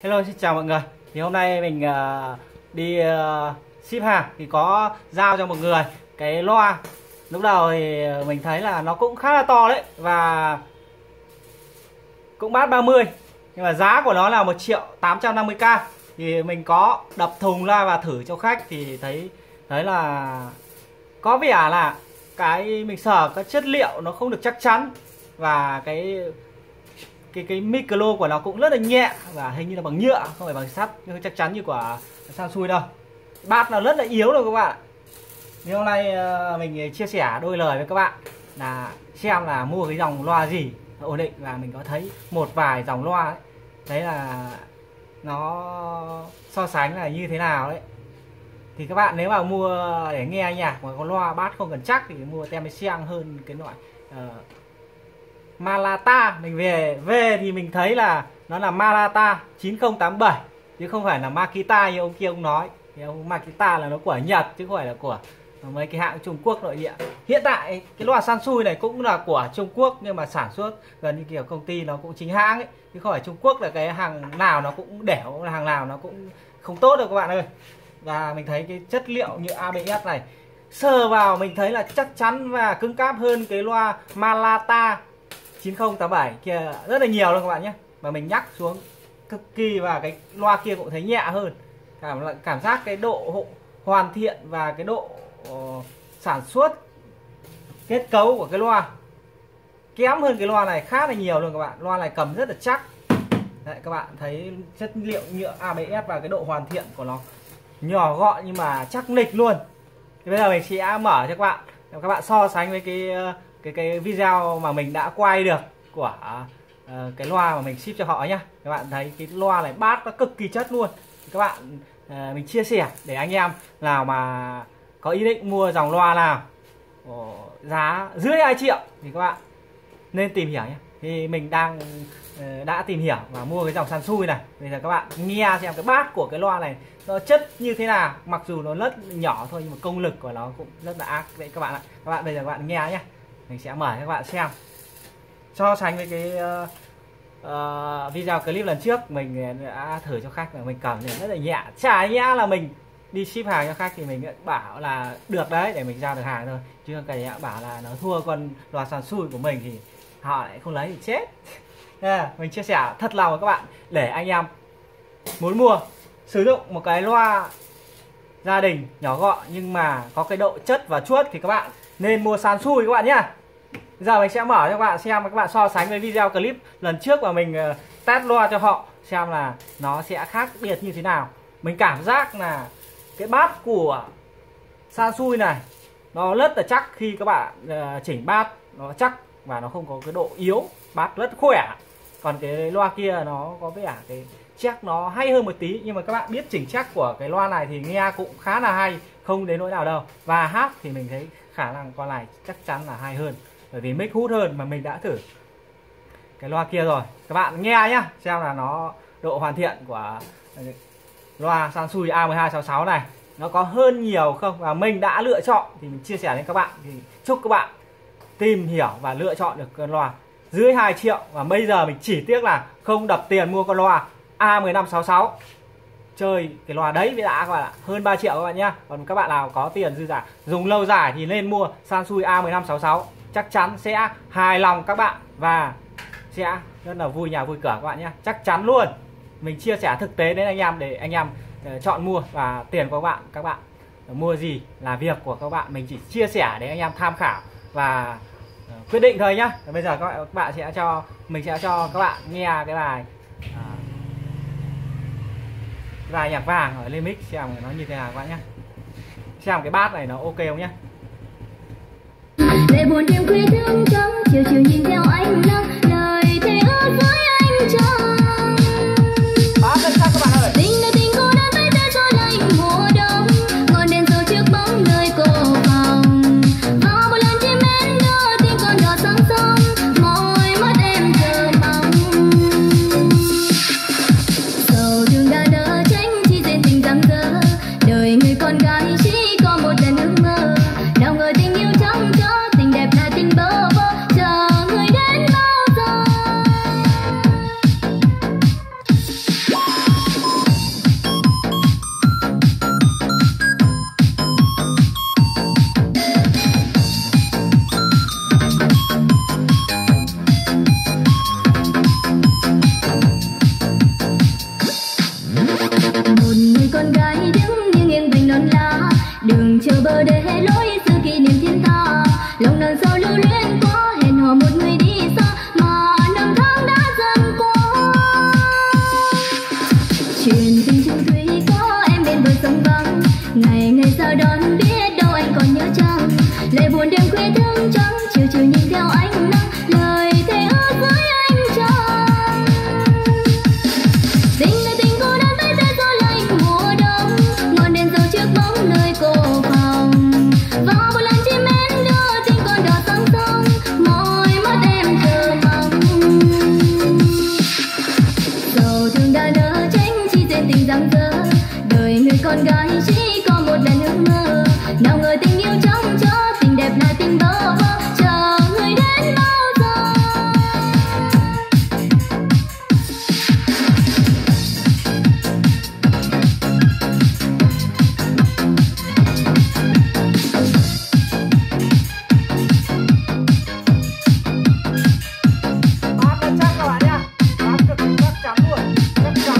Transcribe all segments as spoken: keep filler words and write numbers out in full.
Hello, xin chào mọi người. Thì hôm nay mình uh, đi uh, ship hàng thì có giao cho một người cái loa. Lúc đầu thì mình thấy là nó cũng khá là to đấy và cũng bass ba mươi, nhưng mà giá của nó là một triệu tám trăm năm mươi k. Thì mình có đập thùng ra và thử cho khách thì thấy thấy là có vẻ là cái mình sờ cái chất liệu nó không được chắc chắn, và cái cái cái micro của nó cũng rất là nhẹ và hình như là bằng nhựa, không phải bằng sắt nhưng chắc chắn như của Samsung đâu. Bass nó rất là yếu rồi các bạn. Thì hôm nay mình chia sẻ đôi lời với các bạn là xem là mua cái dòng loa gì ổn định, và mình có thấy một vài dòng loa ấy, đấy là nó so sánh là như thế nào đấy. Thì các bạn nếu mà mua để nghe nhạc mà có loa bass không cần chắc thì mua Temasek hơn cái loại uh, Malata. Mình về về thì mình thấy là nó là Malata chín không tám bảy chứ không phải là Makita như ông kia ông nói. Thì ông Makita là nó của Nhật chứ không phải là của mấy cái hãng Trung Quốc nội địa. Hiện tại cái loa Sansui này cũng là của Trung Quốc, nhưng mà sản xuất gần như kiểu công ty nó cũng chính hãng ấy, chứ không phải Trung Quốc là cái hàng nào nó cũng đẻo, hàng nào nó cũng không tốt đâu các bạn ơi. Và mình thấy cái chất liệu như a bê ét này sờ vào mình thấy là chắc chắn và cứng cáp hơn cái loa Malata chín không tám bảy kia rất là nhiều luôn các bạn nhé. Và mình nhắc xuống cực kỳ, và cái loa kia cũng thấy nhẹ hơn. Cảm cảm giác cái độ hoàn thiện và cái độ uh, sản xuất kết cấu của cái loa kém hơn cái loa này khá là nhiều luôn các bạn. Loa này cầm rất là chắc. Đấy, các bạn thấy chất liệu nhựa a bê ét và cái độ hoàn thiện của nó nhỏ gọn nhưng mà chắc nịch luôn. Thì bây giờ mình sẽ mở cho các bạn các bạn so sánh với cái cái cái video mà mình đã quay được của uh, cái loa mà mình ship cho họ nhá. Các bạn thấy cái loa này bass nó cực kỳ chất luôn. Các bạn uh, mình chia sẻ để anh em nào mà có ý định mua dòng loa nào oh, giá dưới hai triệu thì các bạn nên tìm hiểu nhé. Thì mình đang uh, đã tìm hiểu và mua cái dòng Sansui này. Bây giờ các bạn nghe xem cái bass của cái loa này nó chất như thế nào. Mặc dù nó rất nhỏ thôi nhưng mà công lực của nó cũng rất là ác đấy các bạn ạ. Các bạn bây giờ các bạn nghe nhé. Mình sẽ mở cho các bạn xem so sánh với cái uh, uh, video clip lần trước mình đã thử cho khách, và mình cầm thì rất là nhẹ. Chả nhẽ là mình đi ship hàng cho khách thì mình bảo là được đấy để mình giao được hàng thôi, chứ không cái bảo là nó thua con loa Sansui của mình thì họ lại không lấy thì chết. Yeah, mình chia sẻ thật lòng với các bạn để anh em muốn mua sử dụng một cái loa gia đình nhỏ gọn nhưng mà có cái độ chất và chuốt thì các bạn nên mua Sansui các bạn nhá. Giờ mình sẽ mở cho các bạn xem, các bạn so sánh với video clip lần trước mà mình test loa cho họ xem là nó sẽ khác biệt như thế nào. Mình cảm giác là cái bass của Sansui này nó rất là chắc khi các bạn chỉnh bass, nó chắc và nó không có cái độ yếu, bass rất khỏe. Còn cái loa kia nó có vẻ cái check nó hay hơn một tí, nhưng mà các bạn biết chỉnh check của cái loa này thì nghe cũng khá là hay, không đến nỗi nào đâu. Và hát thì mình thấy khả năng con này chắc chắn là hay hơn, bởi vì mic hút hơn mà mình đã thử cái loa kia rồi. Các bạn nghe nhá, xem là nó độ hoàn thiện của loa Sansui A một hai sáu sáu này nó có hơn nhiều không, và mình đã lựa chọn thì mình chia sẻ với các bạn. Thì chúc các bạn tìm hiểu và lựa chọn được con loa dưới hai triệu. Và bây giờ mình chỉ tiếc là không đập tiền mua con loa A một năm sáu sáu chơi cái loa đấy với đã các bạn ạ, hơn ba triệu các bạn nhá. Còn các bạn nào có tiền dư giả dùng lâu dài thì nên mua Sansui A một năm sáu sáu, chắc chắn sẽ hài lòng các bạn và sẽ rất là vui nhà vui cửa các bạn nhé, chắc chắn luôn. Mình chia sẻ thực tế đến anh em để anh em uh, chọn mua, và tiền của các bạn các bạn uh, mua gì là việc của các bạn, mình chỉ chia sẻ để anh em tham khảo và uh, quyết định thôi nhá. Bây giờ các bạn, các bạn sẽ cho mình sẽ cho các bạn nghe cái bài uh, bài nhạc vàng ở Limix xem nó như thế nào các bạn nhé, xem cái bass này nó ok không nhé. Để buồn đêm khuya thức trắng chiều chiều nhìn theo ánh nắng, lời thề ước với anh trăng. Bass lên các bạn ơi. Tình đời tình cô đơn tay tay gió lạnh mùa đông, ngọn đèn dầu chiếc bóng nơi cô phòng. Và một lần chim én đưa tiếng con đò sáng sớm, môi mắt em chờ mong. Sầu thương đã đỡ tránh chi duyên tình giang dở, đời người con gái chỉ có một lần ước mơ. Nào ngờ tình yêu trắng trở tình đẹp là tình bơ vơ, chờ người đến bao chuyện tình chung thủy có em bên bờ sông vắng, ngày ngày sao đón biết đâu anh còn nhớ chăng, lệ buồn đêm khuya thức trắng chiều chiều nhìn theo ánh nắng, lời thề ước với anh chăng. Tình này tình cô đơn tay tay gió lạnh mùa đông, ngọn đèn dầu chiếc bóng nơi cô phòng, và một lần chim én đưa tình con đỏ sang sông, môi mắt em chờ mong. Sầu thương đã nỡ tránh chi duyên tình giăng dở, đời người con gái chỉ có một lần ước mơ, nào ngờ tình yêu trong chó tình đẹp là tình bơ vơ, chờ người đến bao giờ. Bát nó chắc các bạn nhá, bát cực kỳ chắc chắn luôn, chắc chắn.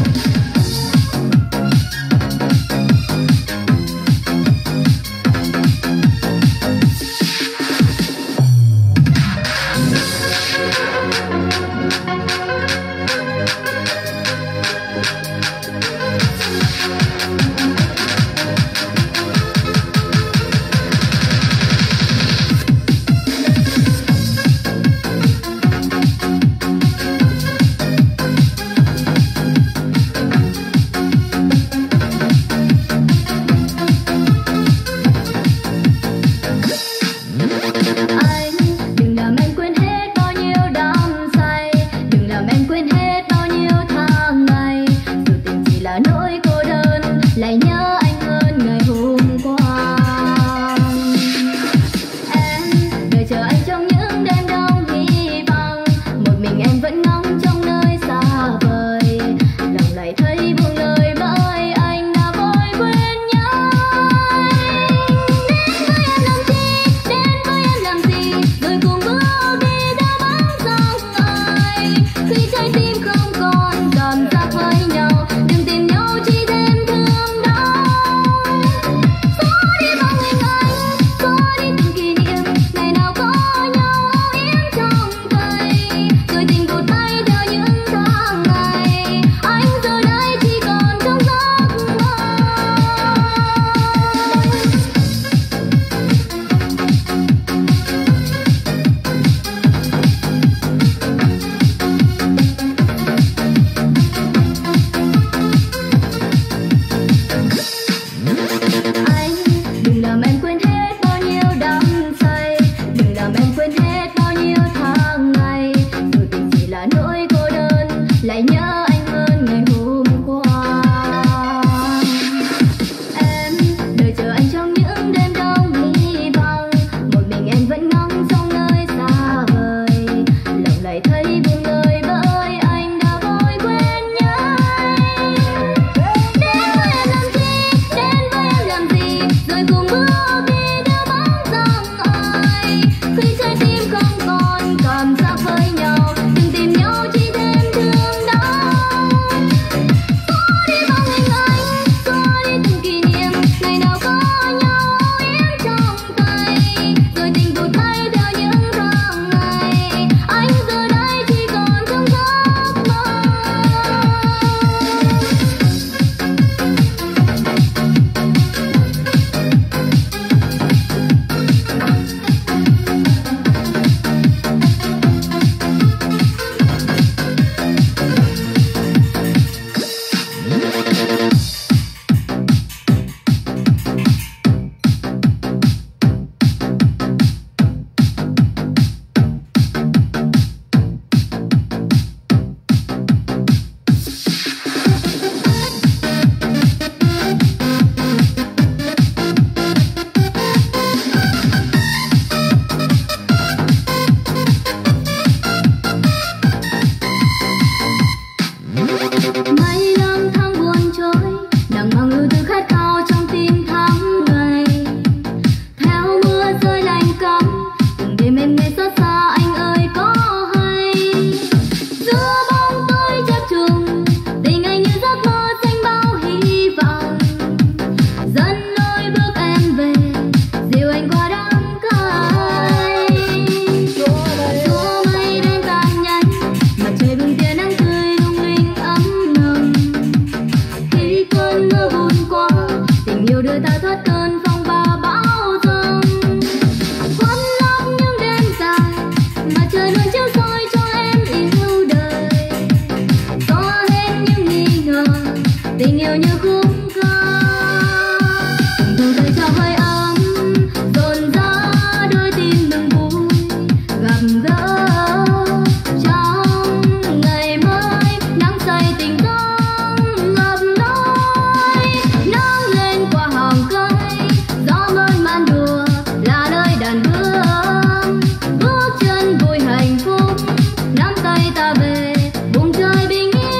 tình yêu như khúc ca bầu trời cho hơi ấm dồn dã đôi tim mừng vui gặp gỡ trong ngày mới nắng say tình thương ngập lối nắng lên qua hàng cây gió mơn man đùa là nơi đàn bướm bước chân vui hạnh phúc nắm tay ta về vùng trời bình yên.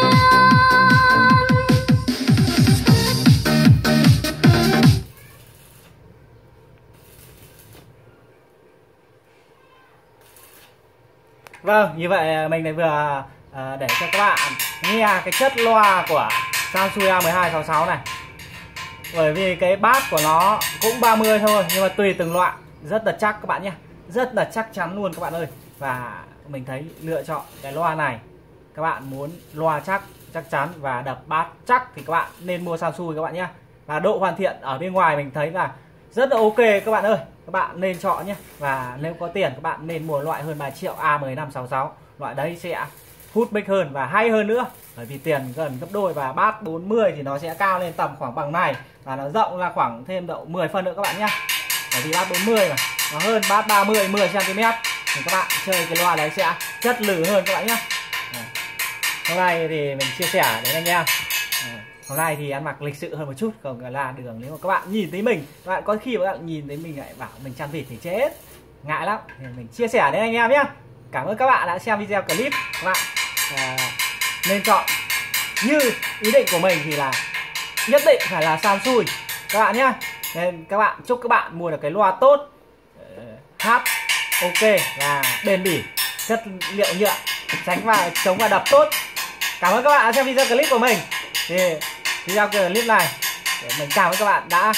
Vâng, như vậy mình lại vừa à, để cho các bạn nghe cái chất loa của Samsung A một hai sáu sáu này. Bởi vì cái bass của nó cũng ba mươi thôi, nhưng mà tùy từng loại, rất là chắc các bạn nhé, rất là chắc chắn luôn các bạn ơi. Và mình thấy lựa chọn cái loa này, các bạn muốn loa chắc, chắc chắn và đập bass chắc thì các bạn nên mua Samsung các bạn nhé. Và độ hoàn thiện ở bên ngoài mình thấy là rất là ok các bạn ơi, các bạn nên chọn nhé. Và nếu có tiền các bạn nên mua loại hơn vài triệu A một năm sáu sáu, loại đấy sẽ hút mic hơn và hay hơn nữa, bởi vì tiền gần gấp đôi. Và bass bốn mươi thì nó sẽ cao lên tầm khoảng bằng này, và nó rộng ra khoảng thêm độ mười phân nữa các bạn nhé. Bởi vì bass bốn mươi mà nó hơn bass ba mươi mười xăng ti mét thì các bạn chơi cái loa đấy sẽ chất lử hơn các bạn nhé. Hôm nay thì mình chia sẻ đến anh em. Hôm nay thì ăn mặc lịch sự hơn một chút, còn là đường nếu mà các bạn nhìn thấy mình, các bạn có khi các bạn nhìn thấy mình lại bảo mình chăn vịt thì chết, ngại lắm. Thì mình chia sẻ đến anh em nhé. Cảm ơn các bạn đã xem video clip. Các bạn à, nên chọn như ý định của mình thì là nhất định phải là Samsung các bạn nhé. Nên các bạn chúc các bạn mua được cái loa tốt, hát ok và bền bỉ, chất liệu nhựa, tránh và chống va đập tốt. Cảm ơn các bạn đã xem video clip của mình. Thì video clip này mình cảm ơn các bạn đã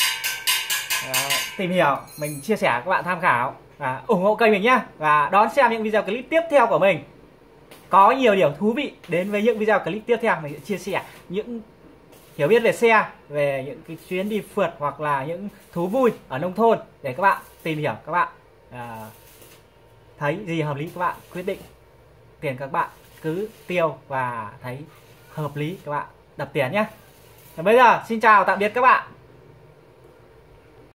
uh, tìm hiểu, mình chia sẻ các bạn tham khảo và ủng hộ kênh mình nhé. Và đón xem những video clip tiếp theo của mình. Có nhiều điều thú vị đến với những video clip tiếp theo. Mình sẽ chia sẻ những hiểu biết về xe, về những cái chuyến đi phượt hoặc là những thú vui ở nông thôn để các bạn tìm hiểu, các bạn uh, thấy gì hợp lý các bạn quyết định. Tiền các bạn cứ tiêu và thấy hợp lý các bạn đập tiền nhé. Và bây giờ xin chào tạm biệt các bạn.